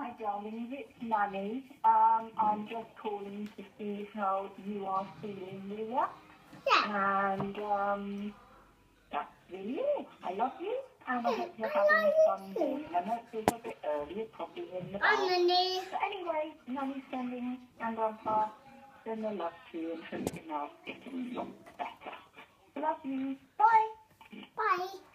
my darling, it's Nanny. I'm just calling to see how you are feeling, Leah. Yeah. And that's really it. I love you, and I hope you're having a fun day. I know it feels a bit early, it's probably in the I'm bath. Nanny. But anyway, Nanny's sending and Grandpa send their love to you and hope you're now getting a lot better. Love you. Bye. Bye.